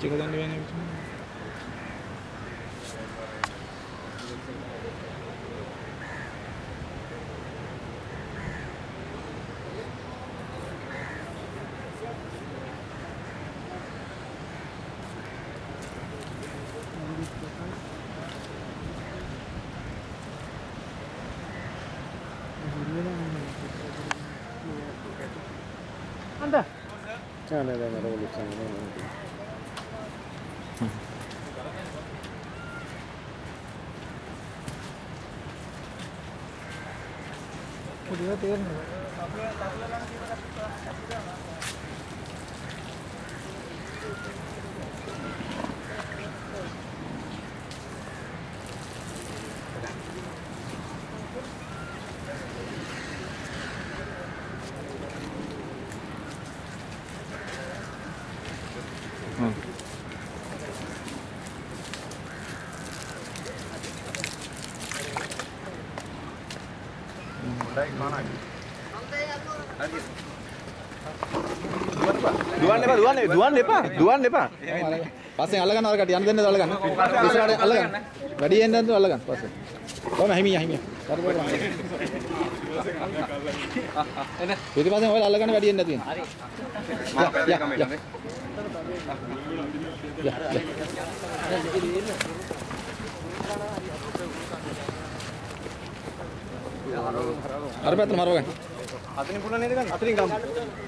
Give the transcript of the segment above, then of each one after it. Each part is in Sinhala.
ස්විච් එක දාන්න වෙන්නේ. Anda? Ada revolusi. Dia tian. දුවන්න එපා. පස්සේ අල්ල ගන්න අර කටි යන්න දෙන්න අල්ල ගන්න. ඉස්සරහට අල්ල ගන්න. වැඩි එන්න නැතුව අල්ල ගන්න පස්සේ. කොහොම හිමියා. කරපොර ගන්න. එන්න. පිටිපස්සෙන් ඔයාලා අල්ල ගන්න වැඩි එන්න නැතුව. හරි. අර පැත්තට මරව ගන්න. අතනින් පුළුවන් නේද ගන්න? අතනින් ගමු.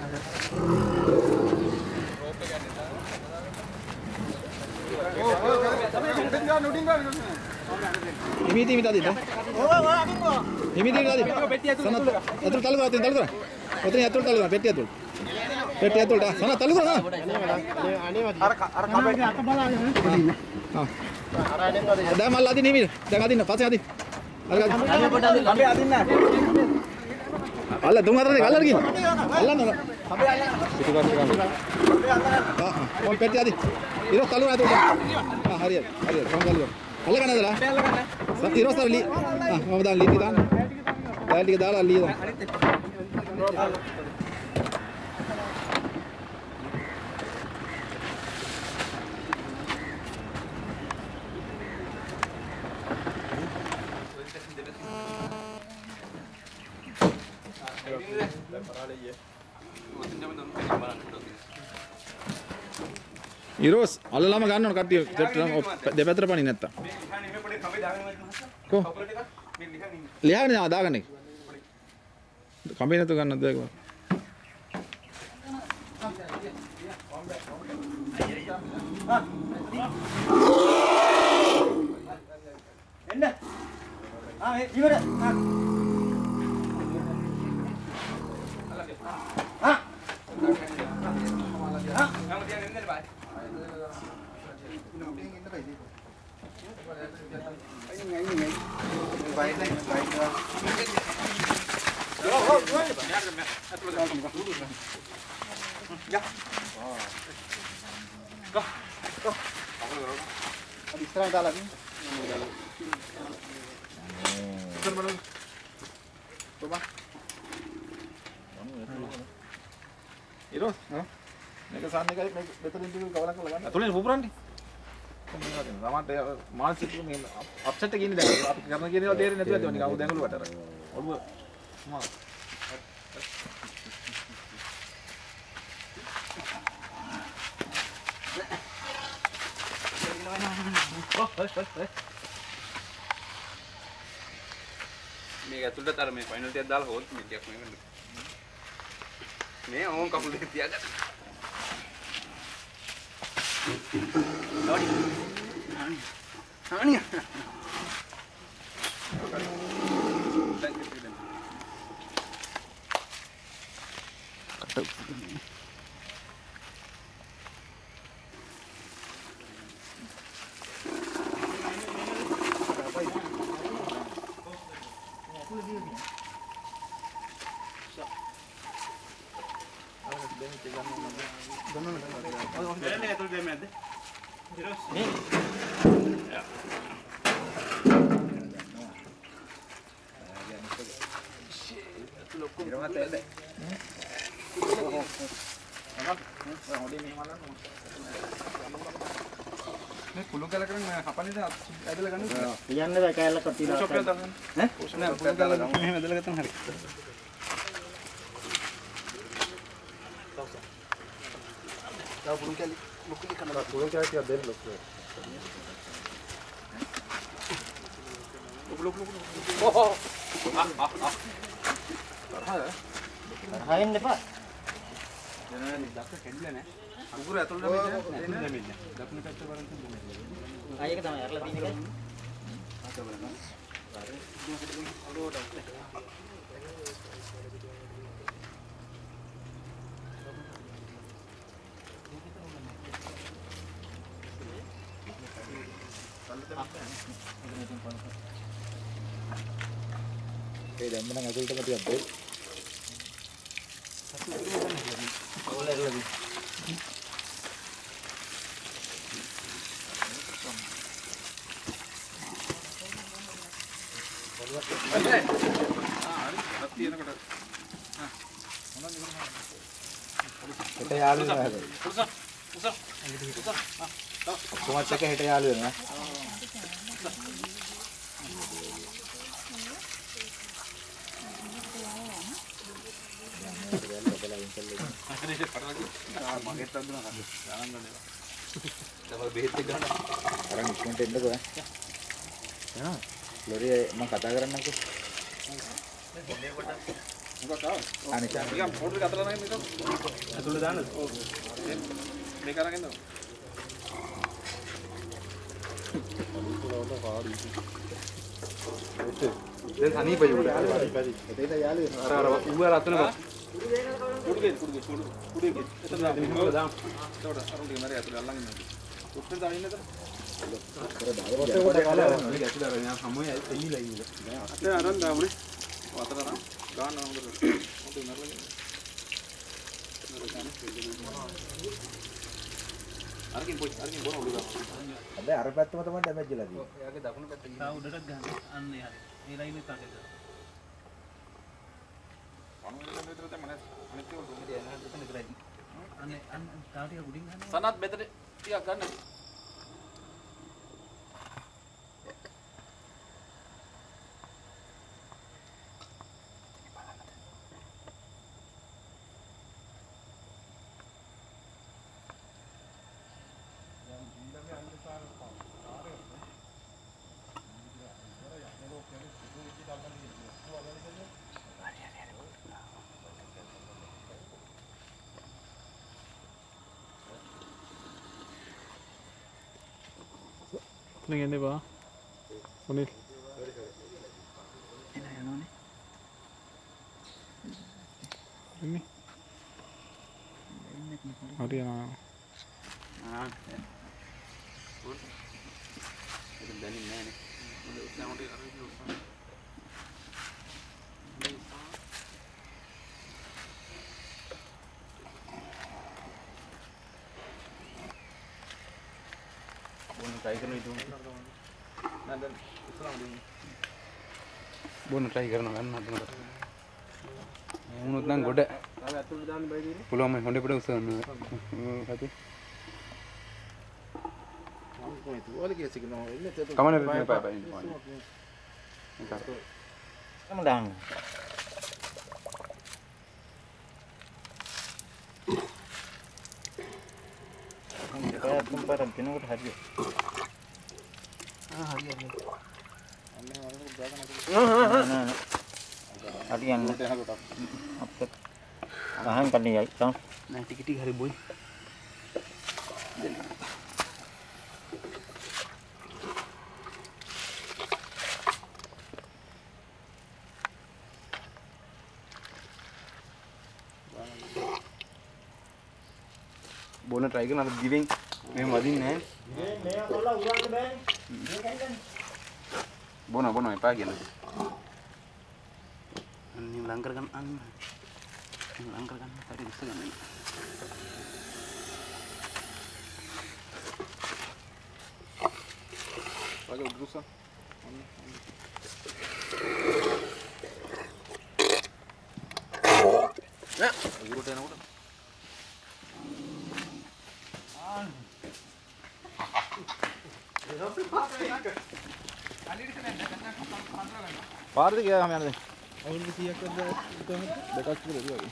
Himiti tadi dah. Himiti tadi. Sana atul talu dah. Otri atul talu dah. Peti atul dah. Sana talu dah. Ar kabe ni atas bala ni. Dah mal adi ni mir. Dah adi na. Pasang adi. Kabe adin na. Allah dung atas ni. Allah lagi. Allah na. Kabe Allah. Itu kan sekarang. Oh peti adi. Iros talu atul dah. Hari. Kamu talu. Allah kan ada lah. Iros talu li. Mau dah li kita. Dah li kita dah li dah. Iros, alla lama ගන්න ඕන කට්ටිය දෙපැත්තට පණි නැත්තම්. කො? ලියාගෙන දාගන්න එක. කම්බේ නැතුව ගන්නත් බෑ කොහොමද? එන්න. ඉවර. Istirahat dah lagi. Coba. Iros, මේක සාන්න එකයි මේ මෙතනින් ටික කවලක් කරලා ගන්න. අතුලේ පුපුරන්නේ. කොහොමද කියන්නේ? සමහරට මානසික මේ අප්සෙට් එකේ ඉන්නේ දැන් අපි කරන කියන ඒවා තේරෙන්නේ නැතුව ඇති නිකන් දැඟලුවට අර. ඔළුව මා මේක ඇතුළට අර මේ ෆයිනල් ටිකක් දාලා හොල් මේ ටිකක් මේ මේ ඕන් කකුල් දෙක තියාගන්න. ආනිය. මේ කුළු කැල කරන් හපන්නේ ඇදලා ගන්න. කියන්න බෑ කැලලක් තියෙනවා. ෂොප් එක දාන්න. ඈ? නෑ කුළු කැල මෙහෙම ඇදලා ගත්තම හරි. දාව පුරුන් කැලි ලොකුලි කන්න. පුරුන් කැලි ටිකක් දෙන්න ලොකු. හයින්න එපා. උගුර ඇතුළට දෙන්නේ. දකුණු පැත්තේ බලන්න දෙන්නේ. ආයෙක තමයි අරලා තියෙන එක. ඒ දැම්ම නම් ඇතුළටම ටිකක් දෙන්න. ඕල ඇරලා තියෙන. හෙට යාළු වෙනවා හැබැයි. කොහොමද එක හෙට යාළු වෙනවා. අරන් ඉක්මනට එන්නකෝ ඈ. යනවා. ලොරිය මම කතා කරන්නම්කෝ. මොකක් ආව? අනිසා නිකන් ෆෝටෝ එක අතලා නැගෙන එක. ඇතුළට දාන්නද? ඔව්. මේක අරගෙන යන්න. දැන් අනීපයි උඩ. හෙට යාළු වෙනවා. අර උඹලා අතන බා. කුඩේ එතන දාන්න. ඒකට අරුන් ටික මරේ අතල අල්ලන් ඉන්න. උත්තර දාන්න එතන. අරන් දාමුනේ. අතර අරන් ගන්න හොඳට. හොඳට නරලගෙන. අරකින් බොන උඩ දාන්න. හැබැයි අර පැත්තම තමයි ඩැමේජ් වෙලා තියෙන්නේ. එයාගේ දකුණු පැත්තේ තා උඩටත් ගන්න. අන්න හරි. මේ ලයින් එක තාකේ දාන්න. වණුවෙන් විතර තමයි අනිත් ඒවා දුන්නේ එනහට එතන කරයි. අන්න තා ටික උඩින් ගන්න. සනත් මෙතන ටිකක් ගන්න. Nggak ba? Sunil. Ini. Hari yang ඒක දැනින් නෑනේ. මොකද උස්සන ටික අර විදිහ උස්සන. බොන්න try කරන විදිහ. නෑ දැන් ඉස්සරහම දෙන්න. බොන්න try කරනවා ගන්න හදනකොට. වුණොත් නම් ගොඩ. තාම ඇතුළට දාන්න බෑ දිනේ. පුළුවන් මම හොඬේ පිට උස්සන්න. හරි. කොහේද? ඔලි කේස් එක නෝ එන්නේ තේ. කමන බෑ බෑ බෑ. කම දාන්න. ඒක තුන් පාරක් දෙනකොට හරියට. හරියට. හරියන්නේ. අපිට අහන් කන්නේ යයි. තම. නෑ ටික ටික හරි බොයි. බොන්න try කරන අර දිවෙන් මෙහෙම වදින්නේ නැහැ. මේ මේවා කොල්ලා උරන්න බෑනේ. මේක ඇයිද? බොන එපා කියලා. අන්න ලං කරගන්න අන්න. ලං කරගන්න හරි ඉස්ස ගන්න. වගේ උද්දුස. උගුරට එනකොට පාරද ගියාම යන්නේ. අවුරුදු 100ක් වගේ දෙකක් විතර වගේ.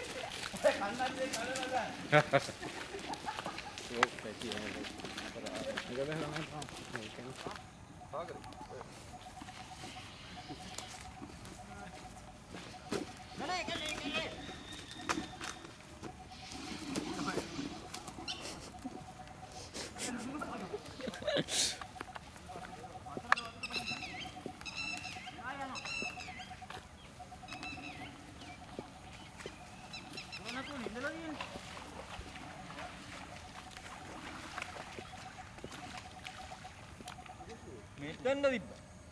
මෙතන තිබ්බා.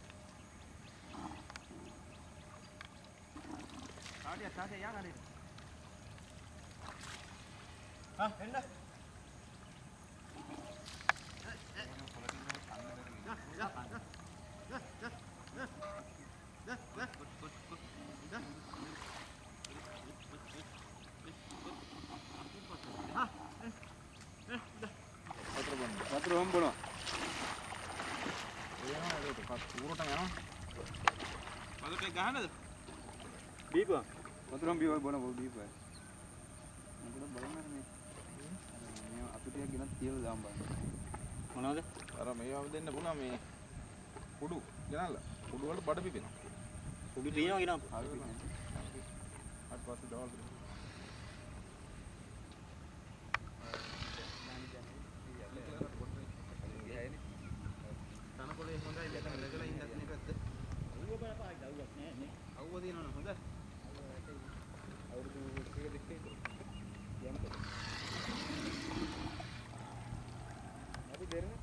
කාටිය යා කාටිය. එන්න. වතුර හම්බුණා. ඌරට යනවා. වලට ගහන්නද? බීපුවා. වතුර හම්බුවා බොන බීපුවා. මොකද බලන්න මේ. මේ අපිට ගෙනත් තියලා දාන්න බලන්න. මොනවද? අර මේව දෙන්න පුළුවන් මේ කුඩු ගෙනල්ලා. කුඩු වලට බඩ පිපෙනවා. කුඩු තියෙනවා කියනවා. අත් පස්සේ දවල් දෙන්න. තනකොලේ හොඳයි දැන් ලැගලා ඉන්නත් නේ පැත්ත. ඌව බලපායි දවුවක් නෑ නේ. අවුව දිනවනේ හොඳයි. අවුරුදු 100 දෙකේ යම්කෝ. අපි දෙරනේ.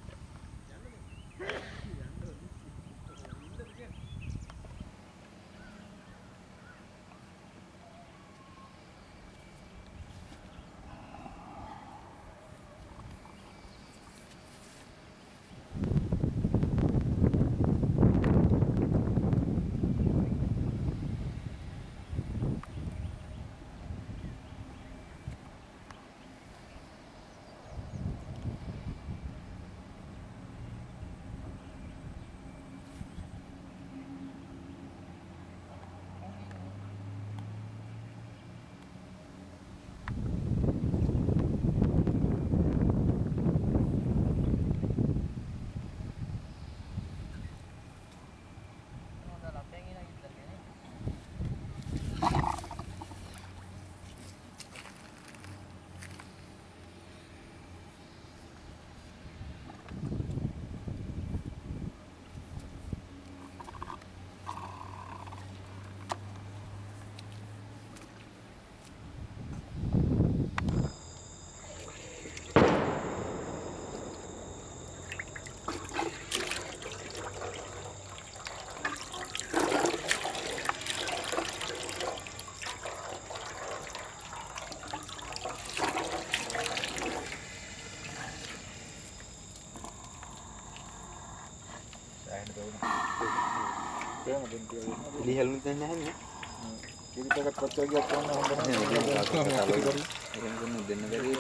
ලිහලුත් නැහැ නේ. කිරිටකට පච්චා ගියක් කොන්න හොඳ නැහැ. එහෙම දෙන්න බැරි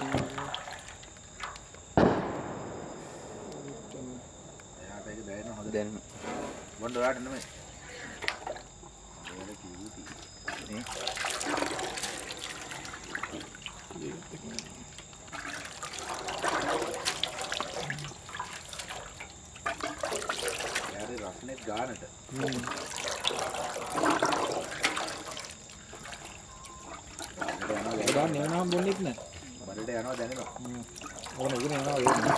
එයාට ඒක දැනෙන හොඳ දැන් වොන්න ඔයාට නෙමෙයි. ඒක කිව්වි. නේ? යාරේ රස්නෙත් ගානට. ගන්න යනවා බොන්නෙත් නෑ. බඩට යනවා දැනෙනවා. ඕන ඉගෙන යනවා වෙන්නේ.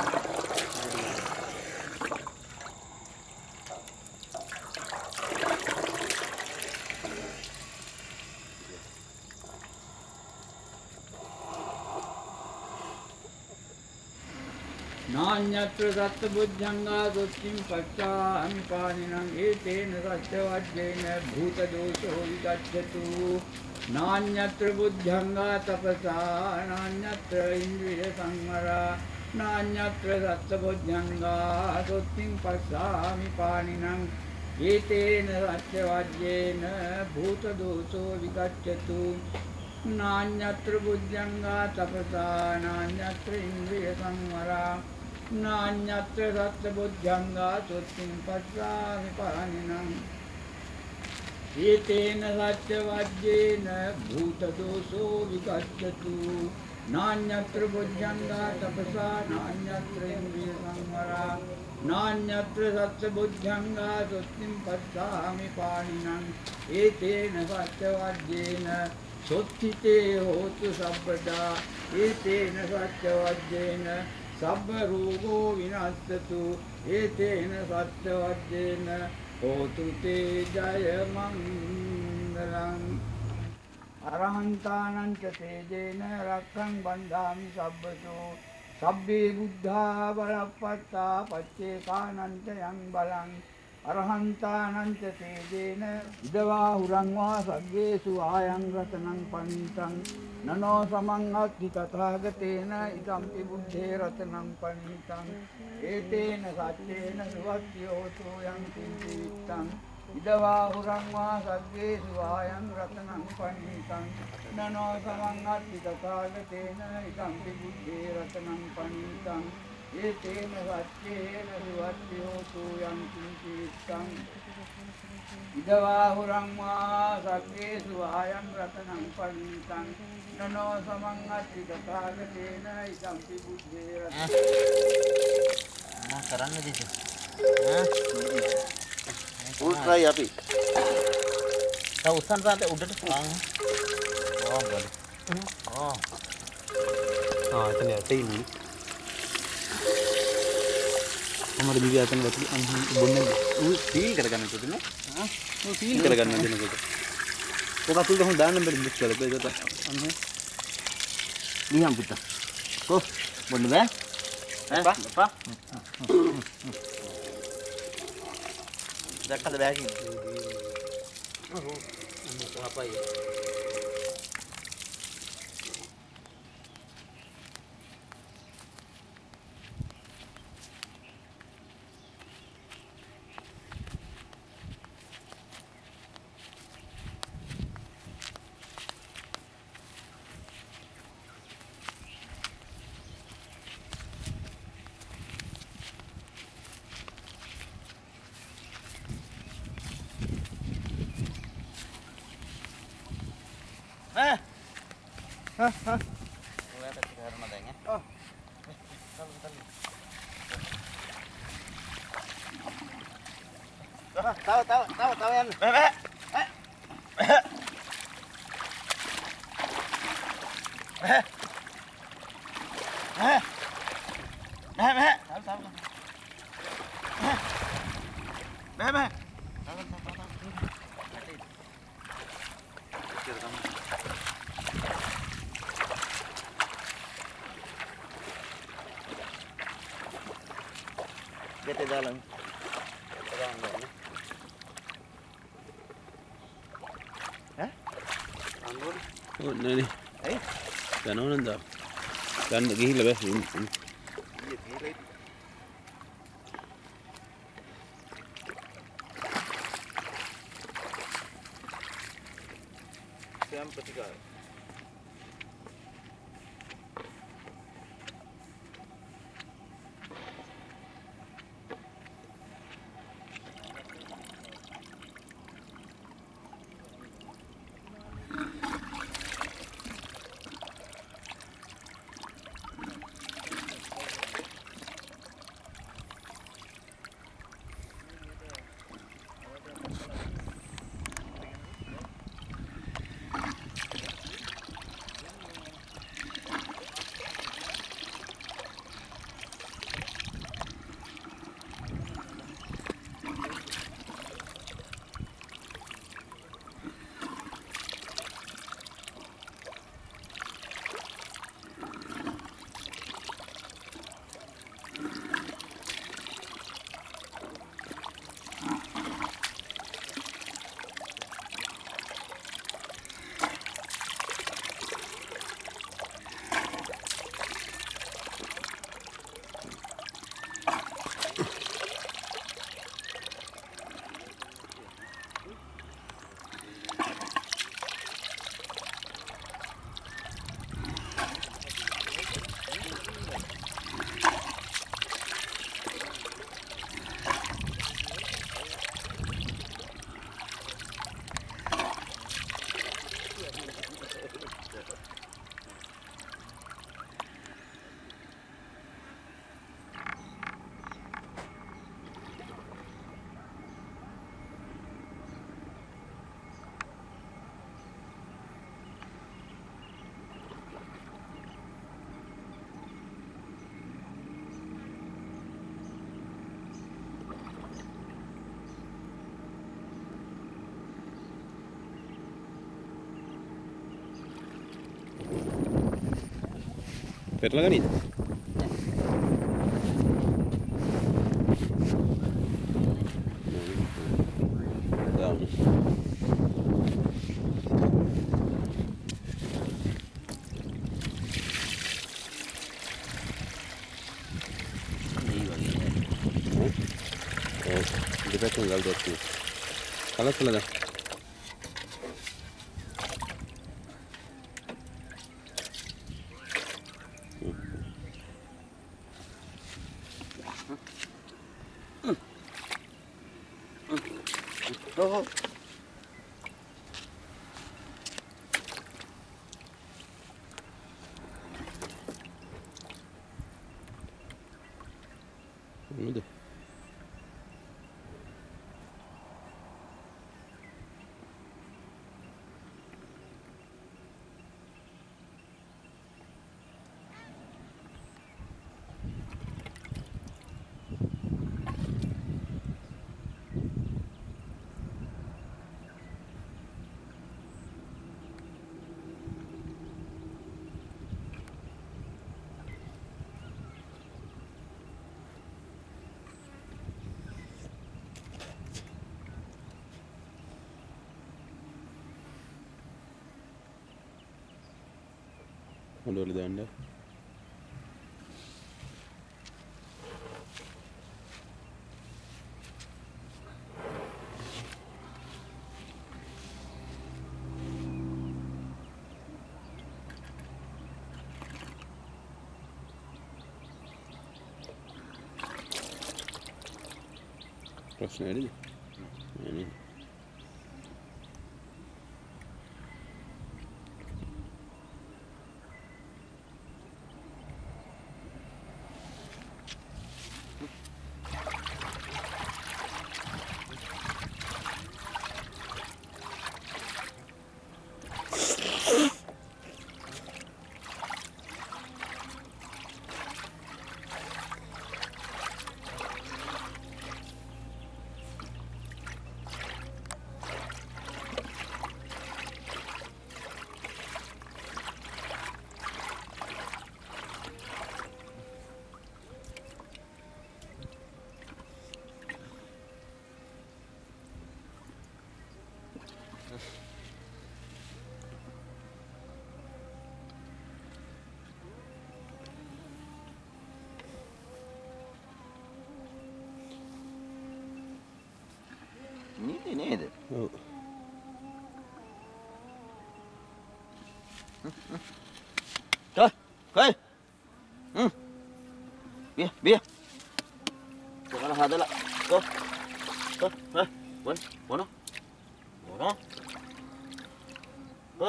नान्यत्र सत्तबुद्धंगा दुष्टिं पश्चामि पानिनं एतेन सत्यवज्रेन भूतदोषो विगच्छतु नान्यत्र बुद्धंगा तपसा नान्यत्र इंद्रिय संवरा नान्यत्र सत्तबुद्धंगा दुष्टिं पश्चामि पानिनं एतेन सत्यवज्रेन भूतदोषो विगच्छतु नान्यत्र बुद्धंगा तपसा नान्यत्र इंद्रिय संवरा නාඤ්ඤත්‍ර සත්ත බුද්ධංගා සුත්තිං පස්සාමි පානිනං ඒතේන සච්ච වජ්ජේන භූත දෝසෝ විකච්ඡතු නාඤ්ඤත්‍ර බුද්ධංගා තපසා නාඤ්ඤත්‍ර ඉන්ද්‍රිය සංවරා නාඤ්ඤත්‍ර සත්ත බුද්ධංගා සුත්තිං පස්සාමි පානිනං ඒතේන සච්ච වජ්ජේන සොත්තිතේ හෝතු සබ්බදා ඒතේන සච්ච වජ්ජේන සබ්බ රෝගෝ විනස්සතු ඒතේන සච්ච වජ්ජේන හෝතු තේ ජය මංගලං අරහන්තානං ච තේජේන රක්ඛං බන්ධාමි සබ්බතෝ සබ්බේ බුද්ධා බලප්පත්තා පච්චේකානං ච යං බලං අරහන්තානං ච තේජේන ඉදවා හුරං වා සග්ගේසු ආයං රතනං පනිතං නනෝ සමං අත්ථි තථාගතේන ඉදම්පි බුද්ධේ රතනං පනිතං ඒතේන සච්චේන සුවත්තියෝතු යං කිංචිත්තං ඉදවා හුරං වා සග්ගේසු ආයං රතනං පනිතං නනෝ සමං අත්ථි තථාගතේන ඉදම්පි බුද්ධේ රතනං පනිතං ඒතේන සච්චේන සුවත්තියෝතු යං කිංචිත්තං ඉදවා හුරං වා සග්ගේසු ආයං රතනං පනිතං නනෝ සමං අත්ථි තථාගතේන ඉදම්පි බුද්ධේ රතනං කරන්න දෙද ෆුල් ට්‍රයි අපි තව උස්සන් පාතේ උඩට බලන්න එතන ඇටේ ඉන්නේ අමර දිවි අතන වැටි බොන්නේ ඌ ෆීල් කරගන්න උඩට නේ ඌ ෆීල් කරගන්න දෙනකොට ඔක අතුල් ගහන දාන්න බැරි මික්ස් කරලා ඒක අන්න නියම් පුත කො බොන්න බෑ පා දැක්කද බෑ කියන්නේ අපයි tahu yan. Bete dalam. නෑ යනව නන්ද ගන්න ගිහිල්ලා බැස් Siam petikai. පෙරලා ගනිද? depan gal dot kalau selesai Udah. Udah anda. Prossima lì. Ini nේද? ඔව්. Kai. Biar. Jangan hadala. Go. Bono. Go.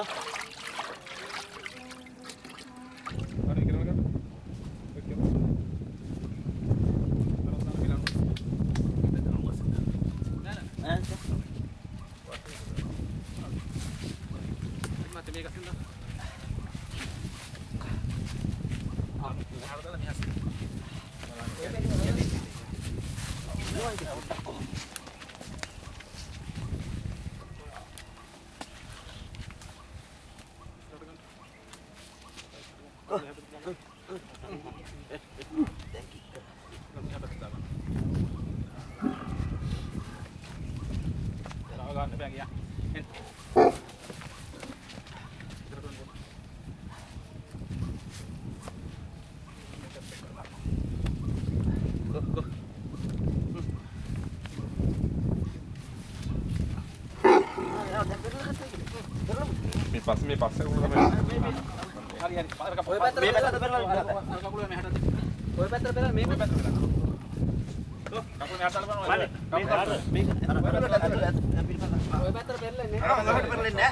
මේ පස්සේ කොහොමද තමයි හරි ඔය පැත්තට පෙරලා කකුල මෙහාට ඔය පැත්තට පෙරලා මේ පැත්තට පෙරලා කකුල මෙහාට දාලා බලන්න ඔය පැත්තට පෙරලන්නේ ඔය පැත්තට පෙරලන්නේ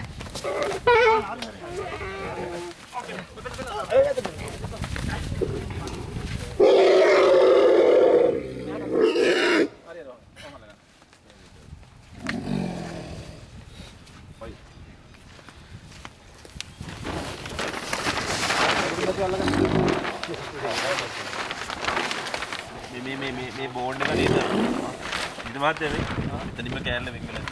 මේ බෝඩ් එක නේද? ඊට මහත්තයා මේ එතනින්ම කෑල්ල වෙන් වෙලා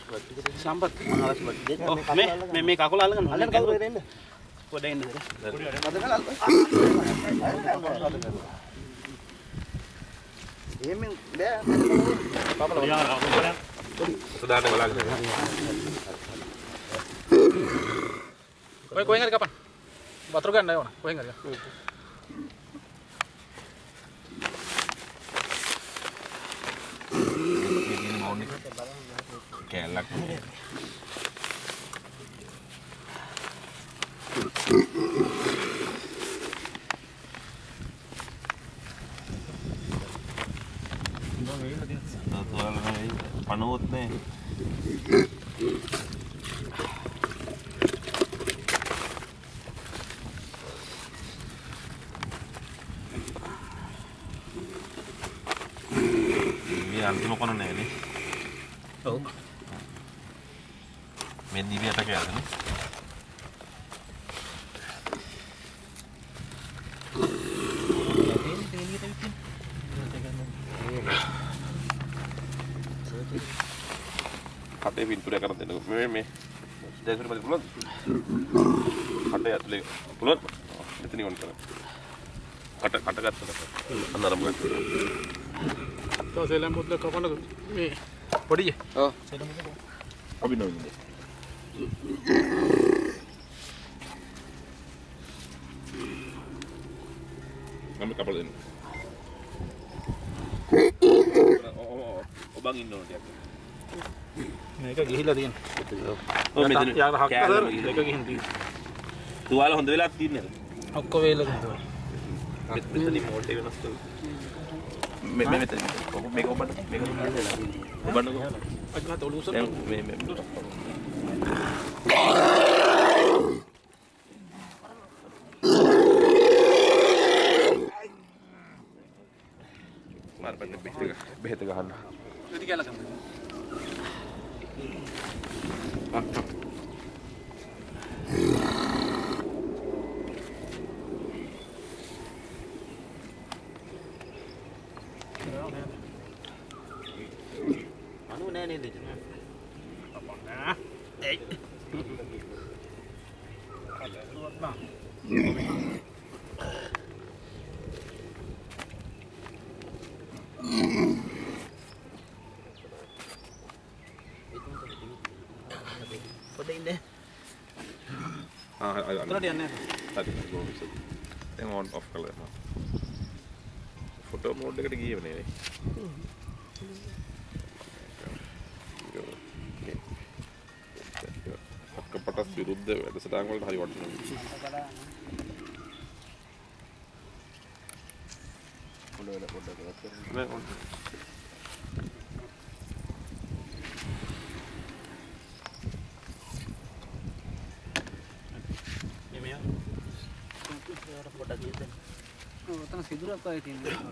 සම්පත් මම අවශ්‍ය බඩ මේ කකුල අල්ලගෙන අල්ලන්න කවුරු එන්නේ පොඩ එන්න එහෙම බෑ සුදාට බලන්න. කොහෙන් හරි කපන්න. වතුර ගන්න ඕන. කොහෙන් හරි. මේ මවුන් එක කැලක්. පනවොත් නේ. මේ අන්තිම කොන නෑනේ. ඔව්. මේ දිවියට කියලානේ. කටේ පින්තූරය කරන් දෙන්නකො මේ දැසුර මැද පුළුවන් කටේ ඇතුලේ පුළුවන් මෙතන ඕන කරා කට ගත්තා අන්නරම ගත්තා තෝ සෙලම් මුද්ද කපන්න මේ පොඩියේ ඔව් අභිනවනේ මම කපලා දෙන්න ඔබන් ඉන්න ඕන ටිකක් මේක ගිහිලා තියෙනවා. ඔව් මෙතන යාර හක්කදර මේක ගිහින් තියෙනවා. තුවාල හොඳ වෙලා තියන්නේ ඔක්කොම වේලා තියෙනවා. මෙතන මෝටේ වෙනස් කරලා මේ මෙතන මේක ඔබන්න මේක ඔබන්නකෝ අජ්ජා තොලුසර මේ මාර්පන්න බෙහෙත ගහන්න. ඉතින් කියලා ගමු. අනු නෑ නේද ඉතින් අපන්න එයි අදලුවත්නා පොඩ ඉන්න උඩට යන්නේ දැන් on off කරලා දානවා ෆොටෝ මෝඩ් එකට ගියේ නේ අක්කපටස් විරුද්ධ වැඩසටහන් වලට හරි වටිනවා පොඩ වෙලා පොඩ්ඩක් කරලා පොඩක් ගිහින් ඔතන සිදුරක් ආයේ තියෙනවා.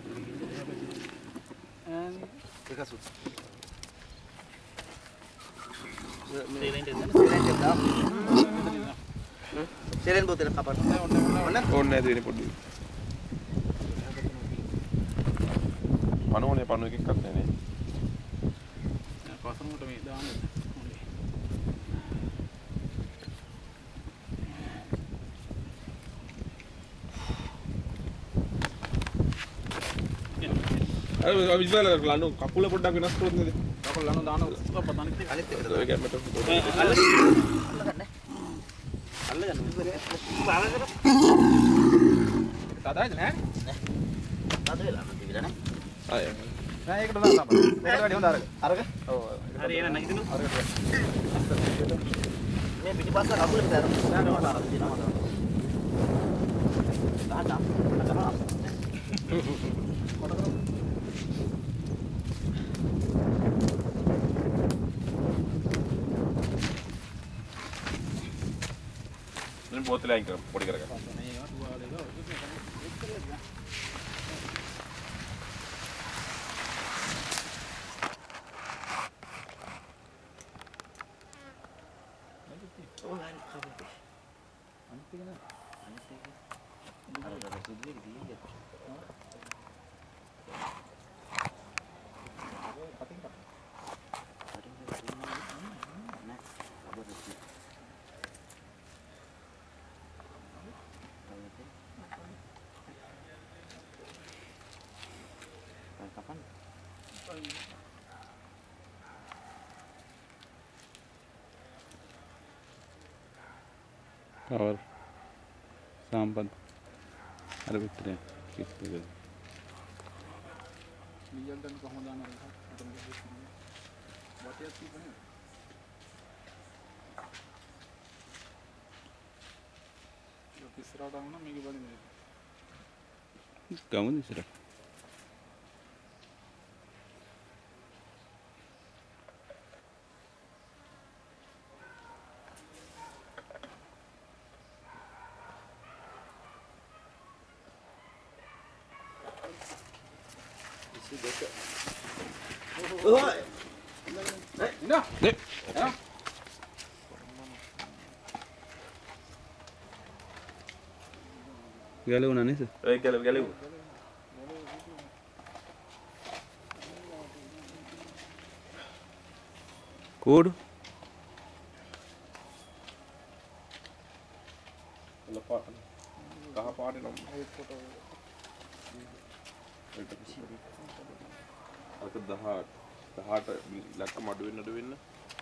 ඒක සුත් සෙරෙන් බෝතල කපන්න ඕනේ නැද වෙන්නේ පොඩ්ඩක් පනෝනේ පනෝ එකක් ගන්න නේ පසරුමට මේ දාන්න අර විශ්වාල ලනු කකුල පොඩ්ඩක් වෙනස් කරොත් නේද කකුල ලනු දාන පතන ඉතින් අනිත් එක ඒක මට අල්ලගන්න සාදායිද නෑ තාද වෙලා නම් තිබිලා නේ ආය නෑ ඒකට දාන්න අපිට ඒකට වැඩි හොඳ අරක ඔව් හරි එන නැගිටිනු අරකට මේ පිටිපස්ස කකුලට දාන්න අර දිනවා දාන්න දැන් බෝතලේ අයින් කර පොඩි කරගන්න කවර් සාම්පත් අර විතරයි කිස්කද නියල් දැන් කොහොමද දානවා අතන වටියක් තිබුණේ ඒක ඉස්සරහට වුණා මේක බලන්නේ ගමුද ඉස්සරහ ගැලවුණා නේද? ඒක ගැලෙව්. කෝඩු කහ පාටේ නම් අක 18 ලක්ක මඩු වෙන්න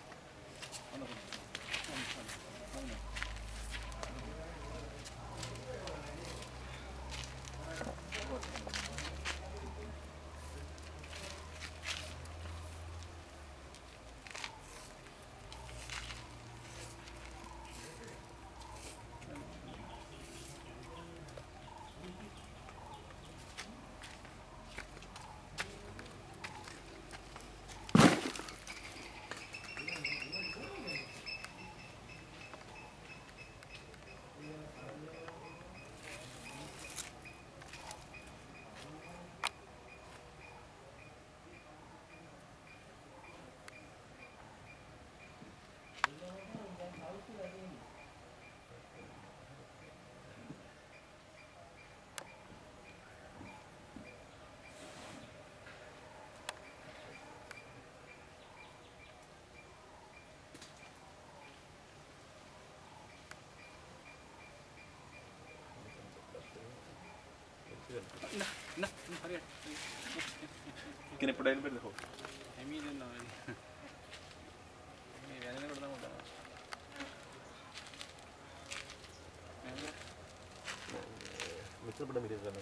කෙනෙක් පොඩ්ඩක් ඉන්න බැරිද? එමි දෙන්නා මේ වැනෙනකොට තමයි උදා මෙතන පොඩ්ඩක් මිරිස් ගන්න.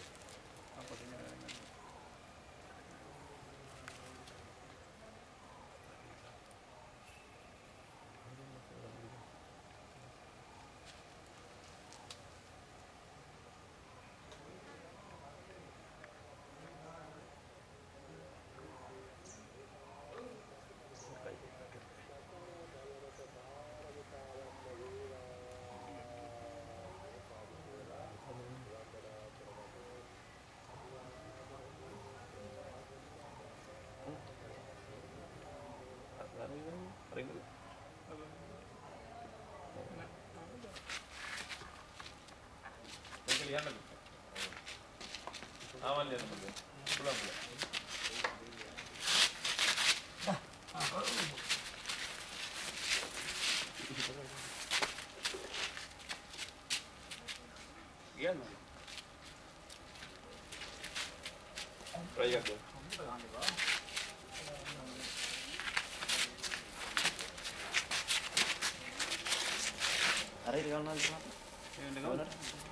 අර ඉර ගන්නවා ඉස්සරහ. එන්න ගමන.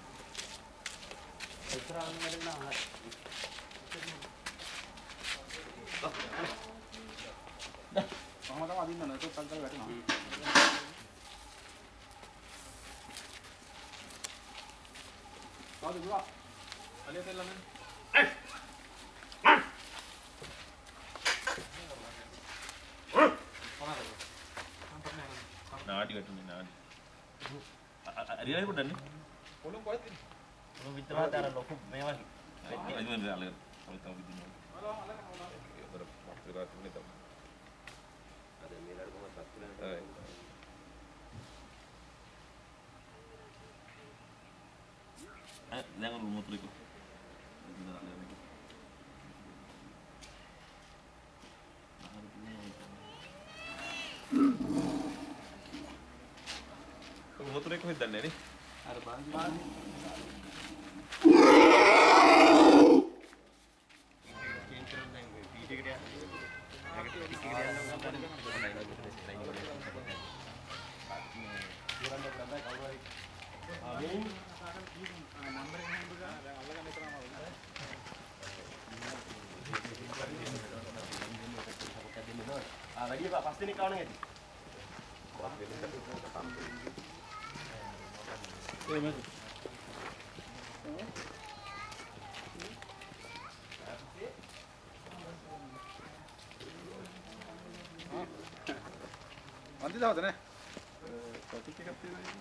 ඉස්සරහ යන්න නා. කොහොමද අදින්න නැතොත් සංකල්ප වැටෙනවා. කාද ගුණා. අලිය තෙල්ල නෑ. නාඩි වැටුනේ නාඩි. අරියයි පොඩ්ඩන්නේ. පොළොන් කොහෙද ඉන්නේ? මොන විතරද අර ලොකු මේවා අයින් වෙන දාලා තව විදිනවා. ඒතර මාත්‍රා තුනේ තමයි. අද මේලාට කොහොමද තත්ත්වය? දැන් උරු මොතලිකෝ. මොතලික කොහෙද දන්නේ නේ? අර බලන්න. Pak, pasti nih kawan ini. Nanti tahu deh. Topik එකක් තියෙනවා.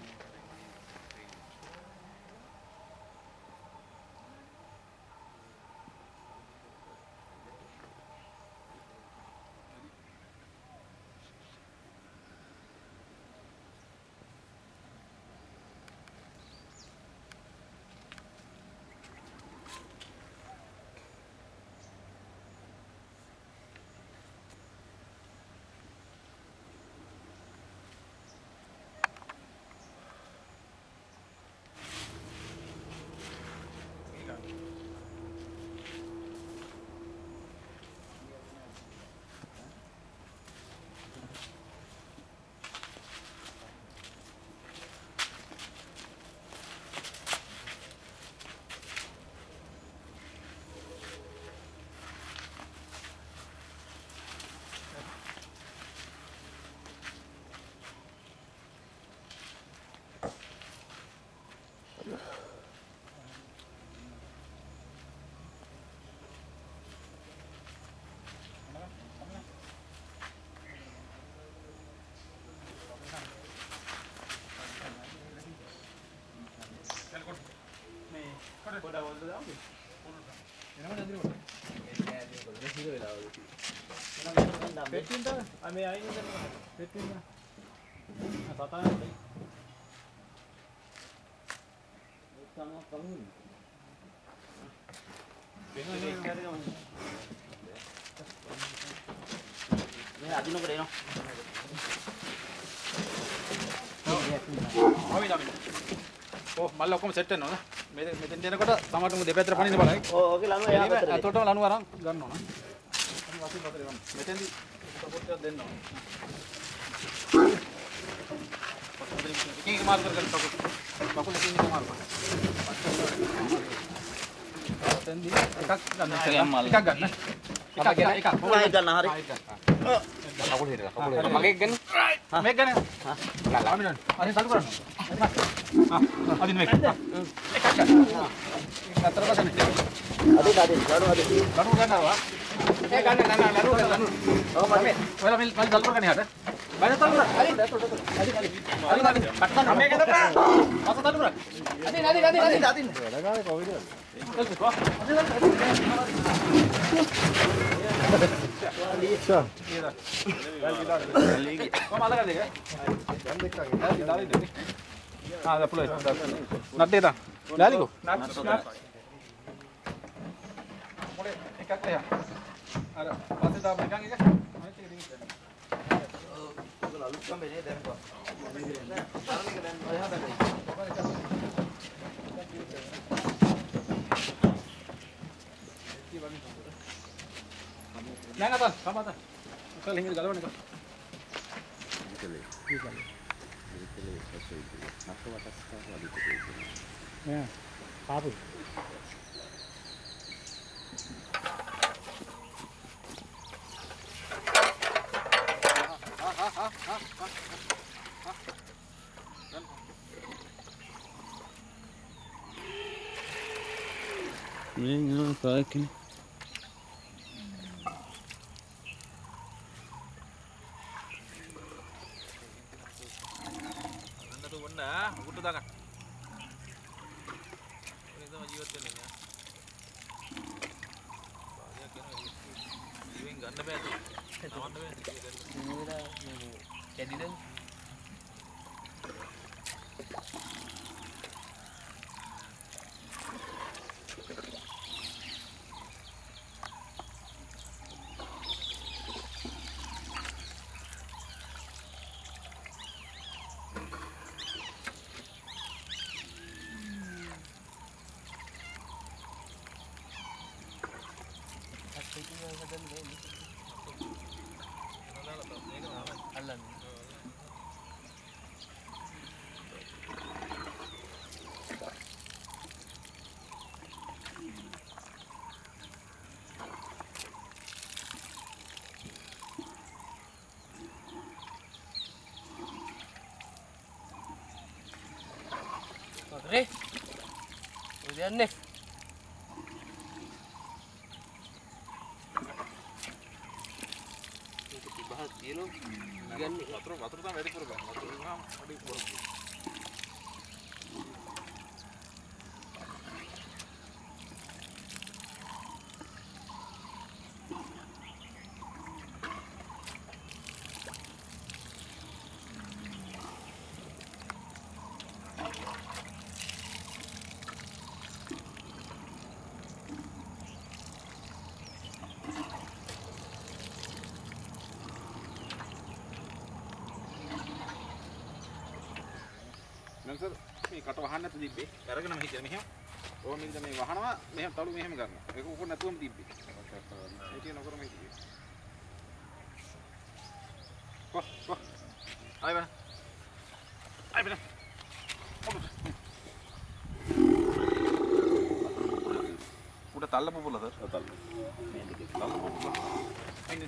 Ini adik nunggu deh no. Oh, malah aku set වෙනවා නේ. මෙතෙන් දෙනකොට සමහරටම දෙපැත්තට පනින්න බලයි. ඕකේ ලනු එහා පැත්තට. අතටම ලනු අරන් ගන්න ඕන. අපි වශයෙන් පතරේ ගන්න. මෙතෙන්දි සපෝට් එකක් දෙන්න ඕන. එකක මාරු කර ගන්න කකුල එකකින් මාරු කරන්න. මෙතෙන්දි එකක් ගන්න. එකක් ගන්න. එකක් ගන්න හරි. කකුල හිටලා කකුල හිටලා මගේ ගන්න මේක ගන්න. අමිනන් අරින් සල්ලු කරන්න. අදින් මේක. එකක් ගන්න. අතර බසන්න. අදින් ලනු ගන්නවා. ඒ ගන්න ලනු ගන්න. ඔව් මම. ඔයාලා මෙල් සල්ලු කරගන්න යට. බයද සල්ලු කරන්න. අදින් කට්ටන්න මේක දපා. පස සල්ලු කරන්න. අදින්. වැඩගානේ කොවිද? Nang atas, sama atas. Kalau hinggir galon itu. Ya, apa? Ini apa ini? Re. Udah nih. Itu bahas kilo. Gan nih. Water tam ready for bang. Water ngam ready for. Sir, මේ කට වහන්න නැතු තිබ්බේ. අරගෙනම හිටියා මෙහෙම. ඕම මේක මේ වහනවා මෙහෙම තලු මෙහෙම කරනවා. ඒක උකුර නැතුවම තිබ්බේ. ඒක නකරම හිටියේ. කො. ආයි බන. උඩ තල්ල පුපුල සර්. තල්ල. මේ දෙකේ තල්ල පුපුල. අයිනේ.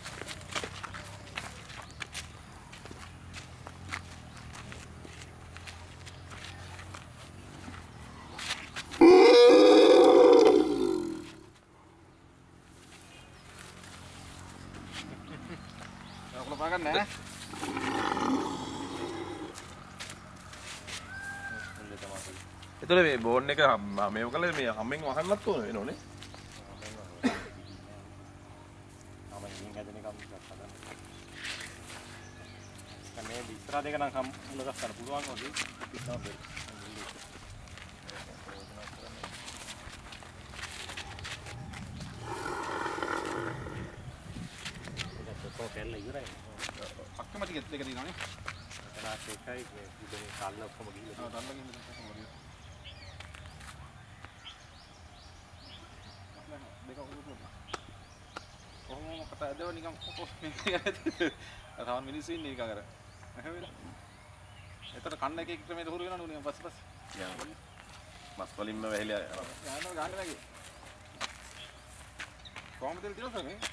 Nè. Itu lebih bon එක මේව කළේ මේ හැමෙන් වහන්නත් ඕන වෙනෝනේ. මේ විස්තර දෙක නම් හම් උලගස් ගන්න පුළුවන් වගේ පිටනවා බෑ. කැල්ල ඉවරයි. අක්කම ටිකත් එක දිනවනේ. එතනත් එකයි ඉතින් කල්ල ඔක්කොම ගිහලා. තල්ල ගිහින් ඔක්කොම ගියා. දෙක උරුම. කොහොමම කතා ඇදව නිකන් කොස් මේ. අතවන් මිනිස්සු ඉන්නේ නිකන් අර. එහෙමද? එතන කන්න එක ක්‍රමයට හුරු වෙනවනේ උනේ පස්සේ. යනවා. මස් වලින්ම වැහිලා යනවා. යනවා ගන්න නැගේ. කොහොමද තියෙන්නේ මේ?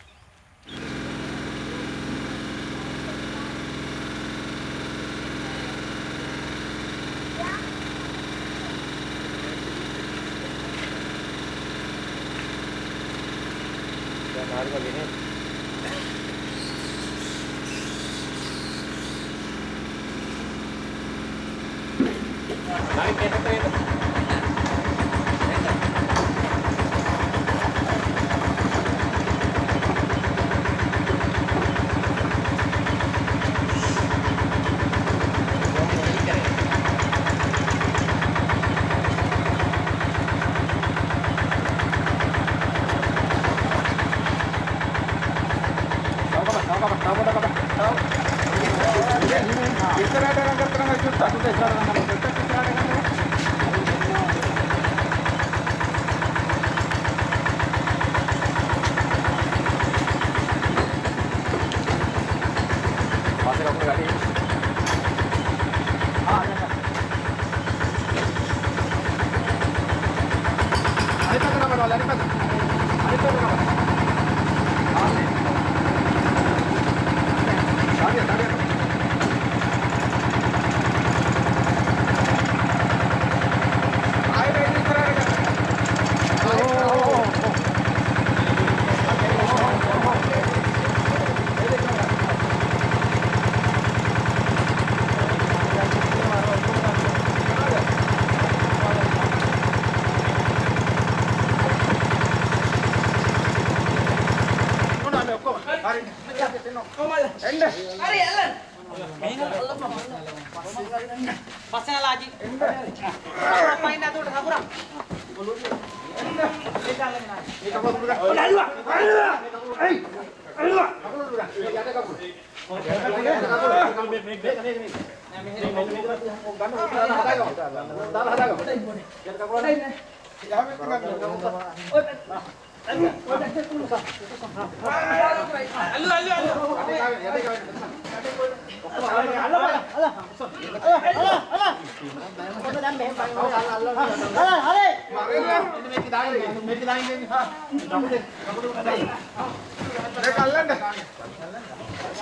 Harga gini. Naik itu.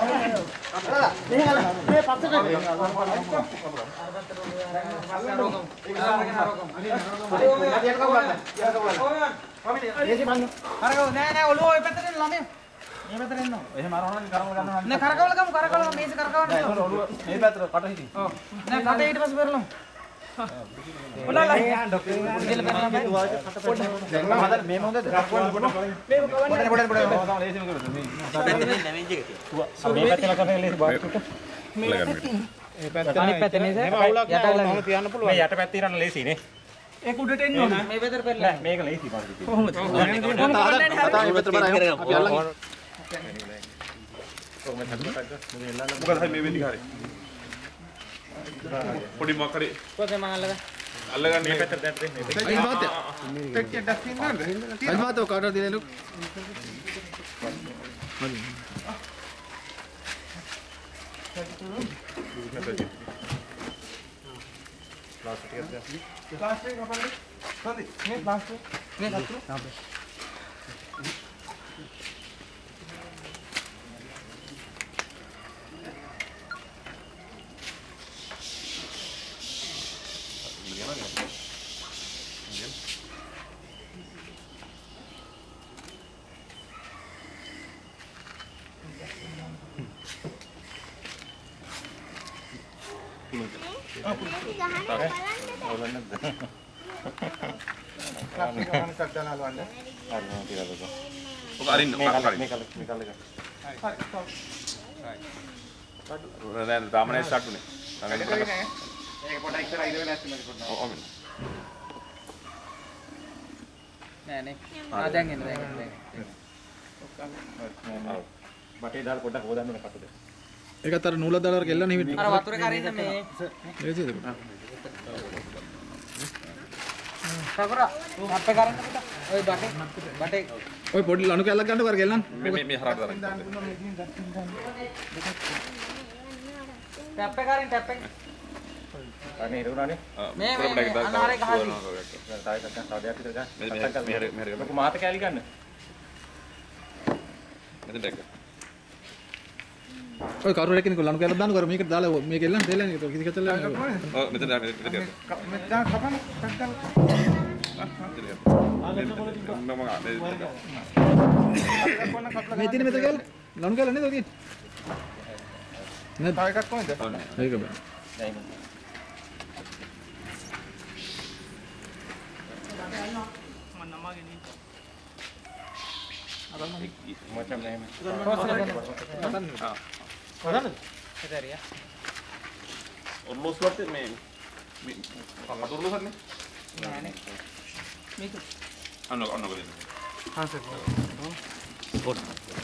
එහෙම අරවන්න කරමු ගන්නවා. නෑ කරකවල ගමු කරකවල මේස කරකවන්න. නෑ ඒක ඔළුව මේ පැත්තට කට හිටි. ඔව්. නෑ කට ඊට පස්සේ පෙරලමු. ඔන්නලා. ඉතින් පෙරලමු. දැන් හදන්න මේ මොකද? මේ ලේසිම කරලා මේ. මේ පැත්තට කරගෙන ලේසි බාක්. අනිත් පැත්තේ නේද? යටවල තියන්න පුළුවන්. මේ යට පැත්තේ ඉරන්න ලේසිනේ. ඒක උඩට එන්න ඕන. මේ පැත්තට පෙරලන්න. නෑ මේක ලේසි පාඩු. කොහොමද? මේ පැත්තට බලන්න. අපි අල්ලන්. මොකද මේ වෙන්නේ හරි පොඩි මොකක් හරි කොහේ මං අල්ලගන්න. අල්ලගන්න මේ පැත්තට දැන් දෙන්න. අයි මාතේ. ටෙක්ටි ඩස්කින් නේද? අයි මාතේ කාටද දිනේ ලු. प्लास्टिक कपड़े संदी මේ प्लास्टिक මේ කතුරු ඔක අරින්න මේ කල් එක. නෑ තාමනේ ස්ටාර්ට් උනේ. ඒක පොඩ්ඩක් ඉස්සරහ ඉර වෙලා ඇස්ති මගේ පොඩ්ඩක්. ඔව් නෑ නේ. දැන් එන්න දැන්. බටේ දාලා පොඩ්ඩක් හොදන්න ඕන කටුද. ඒකත් අර නූලක් දාලා අර කෙල්ලන්නේ හිමිට. අර වතුරේ කරින්න මේ. ඒකද? සබරා. අපේ කරන්න පුතා. ඔය බටේ. ඔය පොඩි ලණු කැල්ලක් ගන්නකො අර කෙල්ලන්. මේ හරහට දාන්න. ටැප් එක කරින් ටැප් එක. අනේ ඉරුණානේ. මේ අනාරේ ගහන්නේ. තායි ටක්කන් සාදයක් විතර ගන්න. මෙහෙර ලොකු මාත කැලි ගන්න. මෙතන දැක්ක. ඔය කරුණ එකේ ලණු කැල්ලක් දාන්නකො අර මේකට දාලා මේ කෙල්ලන් දෙලන්නේ ඒක කිසි කතල ඔව් මෙතන දැක්ක. මෙතන කපන ටක්කල් මේ තියෙන මෙතන කැල්ල ලණු කැල්ල නේද ඔය තියෙන්නේ නේද තව එකක් කොහෙද ඒක බෑ macam ni. ඔර්ලෝසුවත් මේ කතුරුලෝසන්නේ නෑනේ. මේක අන්න දෙන්න. හා සර්. පොඩ්.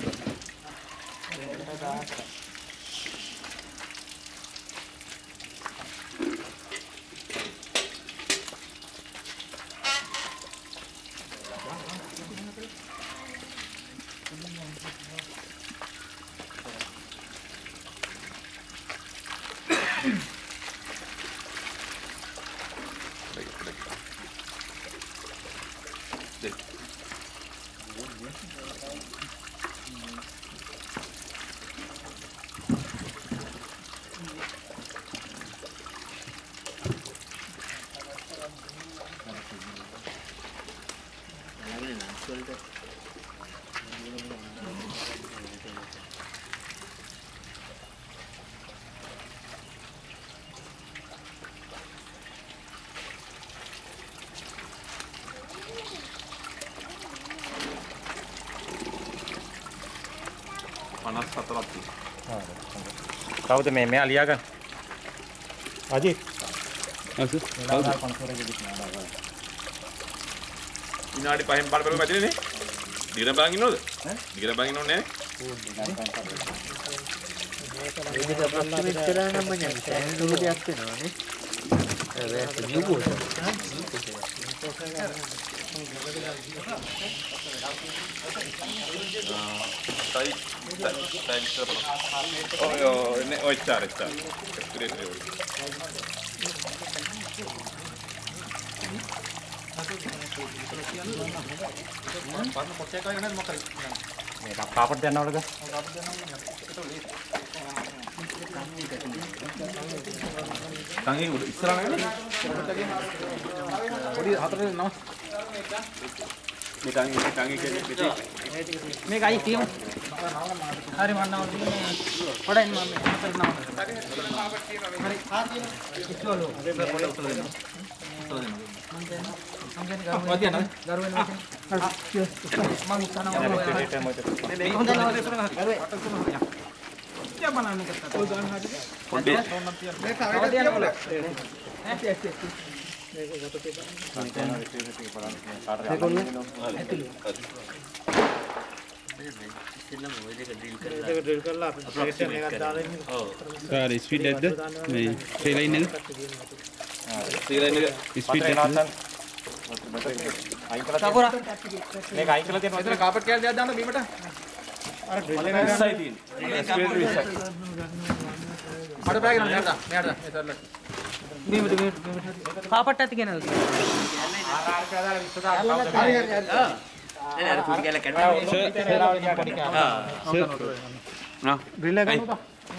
කවුද මේ මෙයා ලියාගන්න. අජිත්. අසු. විනාඩි 5න් බලපෑම ඇතිනේ නේ. දිගට බලන් ඉන්නවද? දිගට බලන් ඉන්නෝනේ නේ. Oi, cara, está. මේ කාපට් යනවලද? තංගේ උඩ ඉස්සරහ නේද? පොඩි හතරේ නම. මේ තංගේ කියන්නේ මේක අයි කියමු. හරි මන්නව තියෙන්නේ. පොඩ්ඩක් මම හතර නම. හරි ආතිය. ඉස්සෝලෝ. පොඩ්ඩක් උත්තර දෙන්න. උත්තර දෙන්න. මම කියන්නේ ගරු වෙනවා. මම උත්තනවා. මේ හොඳ නම ඉස්සරහ හරි. ගරුවේ. क्या बनाने का था? वो गान हाथ में। පොඩ්ඩේ मैं सारे दिया बोला। ऐसे ऐसे। සර් ස්පීඩ් එකද මේ ට්‍රේලර් එක සීලයින් එක ස්පීඩ් එක සපුරා. මේක අයින් කරලා තියෙනවා. එතන කාපට් කෑල්ල දෙයක් දාන්න බීමට. අර ඉස්සයි තියෙන්නේ. ස්පීඩ් එක ඉස්සයි. මඩ බෑග් එක මෙයාට මෙයාට එතන. බීමට කාපට් ඇති කෙනද? ආරාර කියලා දාලා 20 දාලා හරි හරි. නෑ අර පුඩි කැල කැඩුවා. ඩ්‍රිල් එක ගන්නද?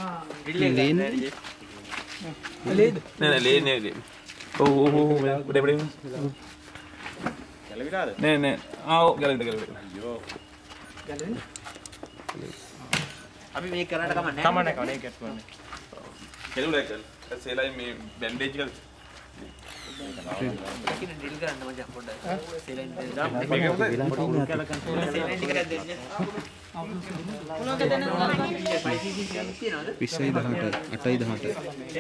ලේද? නෑ ලේ නේ. ඔව් උඩ ගැලවිලාද? නෑ ආ ගැලවිද. අපි මේක කරන්නට කමක් නෑ. කමන්නේ කවනේ කැට් කරන්නේ. කෙලුලා කල්. සේලයි මේ බැන්ඩේජ් කල්. ඒකින් ඩ්‍රිල් කරන්න මචං පොඩ්ඩක්. සෙලයින් දාන්න. මේක හොඳයි. සෙලයින් ටිකක් දෙන්න. මොනවද දෙන්නේ? 20යි 18යි 8යි 18යි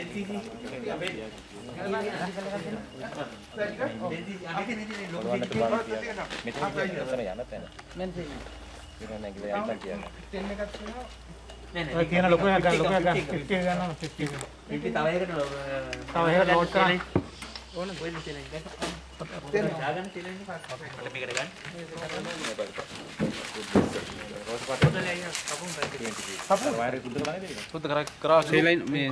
කියන ලොකු එකක් ගන්න 50 ගන්නවා 50 50 තව එකකට ලෝඩ් කරන්න ඕන කොයිද සෙලයින් ගන්න. දාගන්න සෙලයින් එක මේකට ගන්න. සුද්ධ කරා ට්‍රේලර් මේ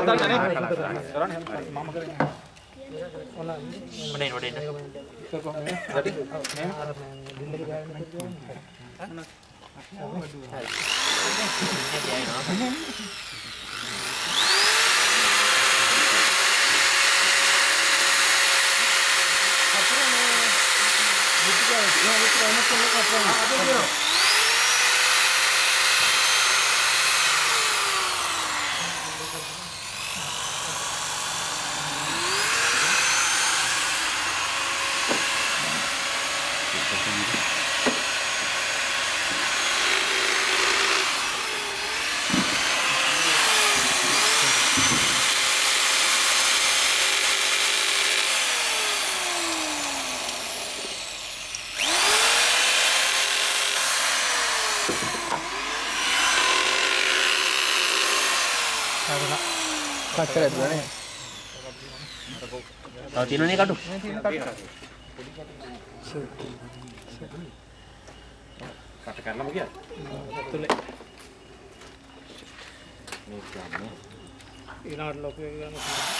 තව තියෙනවනේ කටු. කට කරන්නම ගියා. ඊළඟට ලොකු එක ගන්න.